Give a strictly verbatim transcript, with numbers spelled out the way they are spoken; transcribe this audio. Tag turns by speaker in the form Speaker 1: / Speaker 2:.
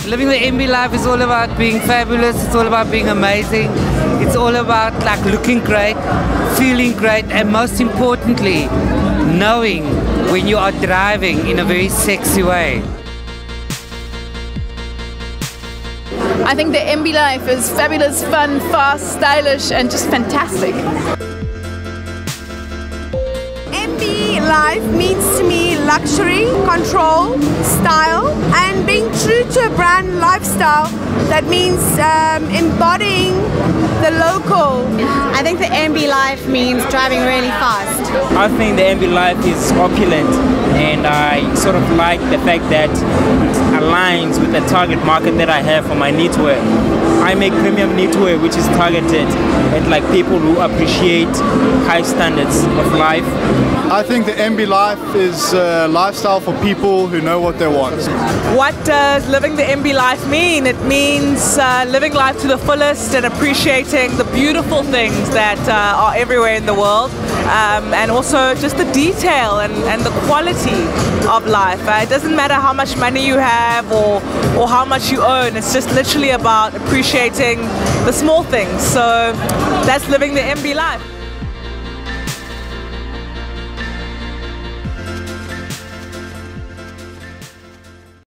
Speaker 1: Living the M B life is all about being fabulous, it's all about being amazing, it's all about like looking great, feeling great, and most importantly, knowing when you are driving in a very sexy way.
Speaker 2: I think the M B life is fabulous, fun, fast, stylish, and just fantastic.
Speaker 3: M B life means to me luxury, control, style, and being true to a brand lifestyle. That means um, embodying the local.
Speaker 4: I think the M B life means driving really fast.
Speaker 5: I think the M B life is opulent, and I sort of like the fact that it aligns with the target market that I have for my knitwear. I make premium knitwear which is targeted at like people who appreciate high standards of life.
Speaker 6: I think the M B life is a lifestyle for people who know what they want.
Speaker 7: What does living the M B life mean? It means uh, living life to the fullest and appreciating the beautiful things that uh, are everywhere in the world, um, and also just the detail and, and the quality of life. Uh, it doesn't matter how much money you have or, or how much you earn, it's just literally about appreciating the small things. So that's living the M B life.